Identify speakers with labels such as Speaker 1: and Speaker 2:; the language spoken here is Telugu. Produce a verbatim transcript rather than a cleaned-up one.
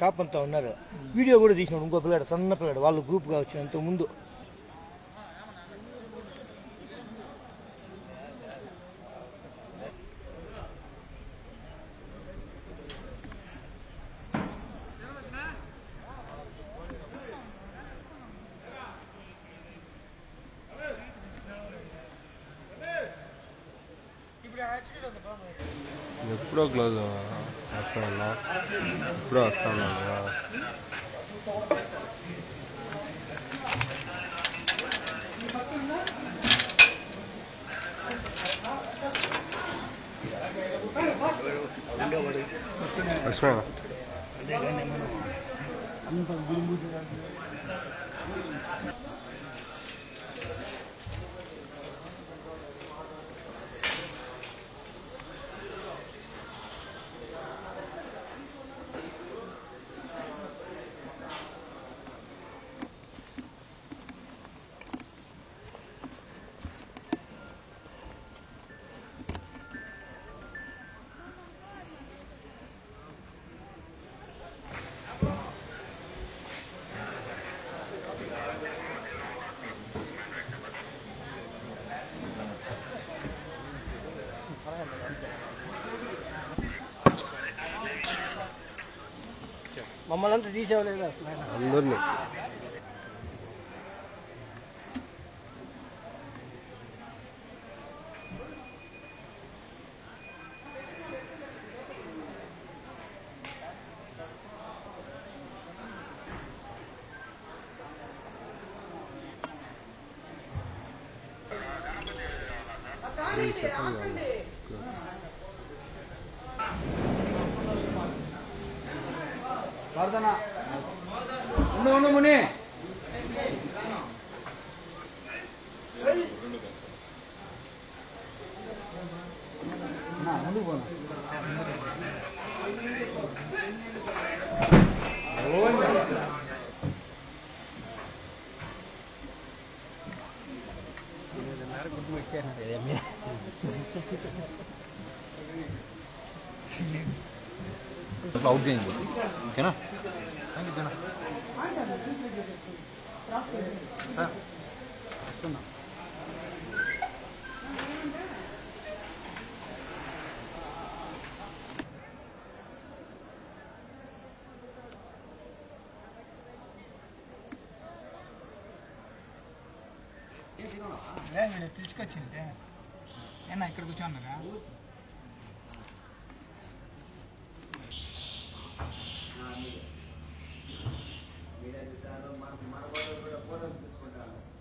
Speaker 1: స్టాప్ అంతా ఉన్నారు. వీడియో కూడా తీసినాడు ఇంకో పిల్లాడు, సన్న పిల్లాడు, వాళ్ళు గ్రూప్గా వచ్చినంత ముందు.
Speaker 2: ఎప్పుడో క్లోజ్ వస్తాను, ఎప్పుడో వస్తాను. లక్ష్మణ
Speaker 1: మమ్మల్ని అంతా తీసేవలేదు అసలు
Speaker 2: అందరినీ.
Speaker 3: ప్రార్థనా ఉండు ఉండు ముని ముందుకు పోనా అవుట్ చేయండి ఓకేనా. థ్యాంక్ యూ జనా సార్.
Speaker 4: వీడు పిలుచుకొచ్చింటే ఏనా ఇక్కడ కూర్చోన్నారా?
Speaker 3: మన కూడా ఫోటోలు తీసుకుంటాను.